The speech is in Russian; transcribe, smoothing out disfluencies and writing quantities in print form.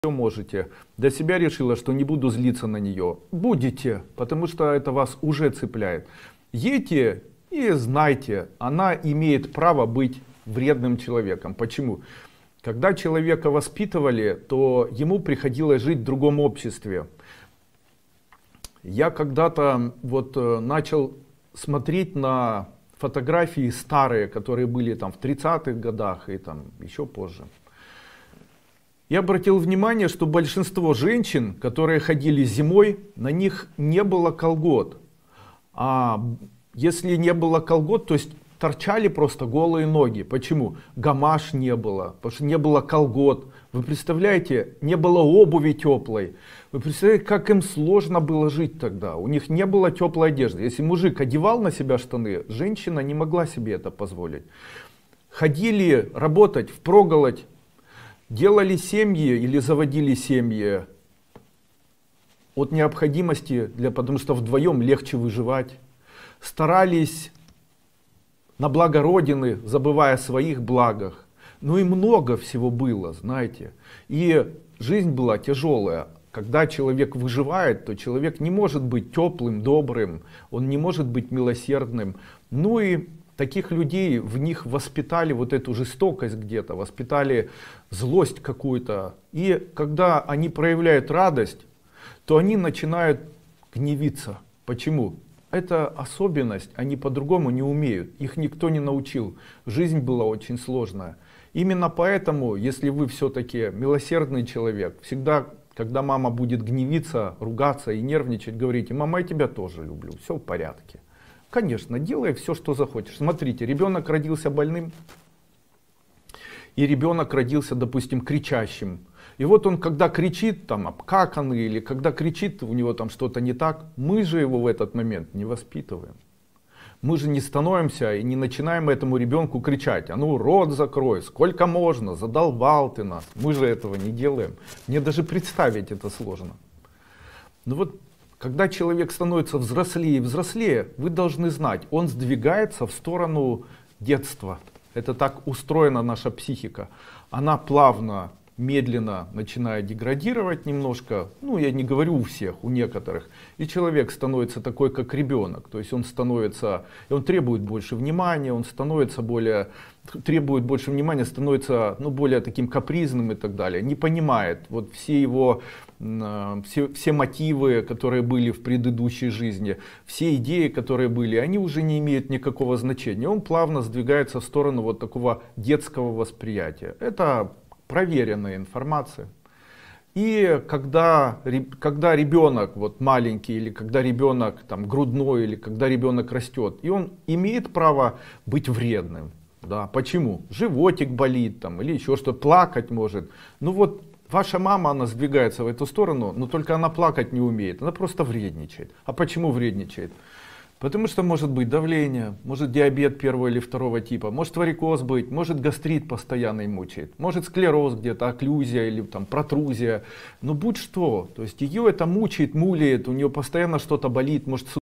можете. Для себя решила, что не буду злиться на нее. Будете, потому что это вас уже цепляет. Едьте и знайте, она имеет право быть вредным человеком. Почему? Когда человека воспитывали, то ему приходилось жить в другом обществе. Я когда-то начал смотреть на фотографии старые, которые были там в 30-х годах и там еще позже. Я обратил внимание, что большинство женщин, которые ходили зимой, на них не было колгот. А если не было колгот, то есть торчали просто голые ноги. Почему? Гамаш не было, потому что не было колгот. Вы представляете, не было обуви теплой. Вы представляете, как им сложно было жить тогда. У них не было теплой одежды. Если мужик одевал на себя штаны, женщина не могла себе это позволить. Ходили работать впроголодь. Делали семьи или заводили семьи от необходимости, потому что вдвоем легче выживать. Старались на благо Родины, забывая о своих благах. Ну и много всего было, знаете. И жизнь была тяжелая. Когда человек выживает, то человек не может быть теплым, добрым, он не может быть милосердным. Ну и таких людей, в них воспитали вот эту жестокость где-то, воспитали злость какую-то. И когда они проявляют радость, то они начинают гневиться. Почему? Это особенность, они по-другому не умеют, их никто не научил. Жизнь была очень сложная. Именно поэтому, если вы все-таки милосердный человек, всегда, когда мама будет гневиться, ругаться и нервничать, говорите: мама, я тебя тоже люблю, все в порядке. Конечно, делай все, что захочешь. Смотрите, ребенок родился больным, и ребенок родился, допустим, кричащим. И вот он, когда кричит, там, обкаканный, или когда кричит, у него там что-то не так, мы же его в этот момент не воспитываем. Мы же не становимся и не начинаем этому ребенку кричать: а ну рот закрой, сколько можно, задолбал ты нас. Мы же этого не делаем. Мне даже представить это сложно. Ну вот, когда человек становится взрослее и взрослее, вы должны знать, он сдвигается в сторону детства. Это так устроена наша психика. Она плавно, медленно начинает деградировать немножко. Ну, я не говорю у всех, у некоторых. И человек становится такой, как ребенок. То есть он становится, он требует больше внимания, он становится более, требует больше внимания, становится более таким капризным и так далее. Не понимает вот все его, все мотивы, которые были в предыдущей жизни, все идеи, которые были, они уже не имеют никакого значения. Он плавно сдвигается в сторону вот такого детского восприятия. Это проверенная информация. И когда ребенок вот маленький, или когда ребенок там грудной, или когда ребенок растет, и он имеет право быть вредным. Да, почему? Животик болит там, или еще что, плакать может. Ну вот ваша мама, она сдвигается в эту сторону, но только она плакать не умеет, она просто вредничает. А почему вредничает? Потому что может быть давление, может диабет первого или второго типа, может варикоз быть, может гастрит постоянный мучает, может склероз где-то, окклюзия или там протрузия. Но будь что, то есть ее это мучает, муляет, у нее постоянно что-то болит, может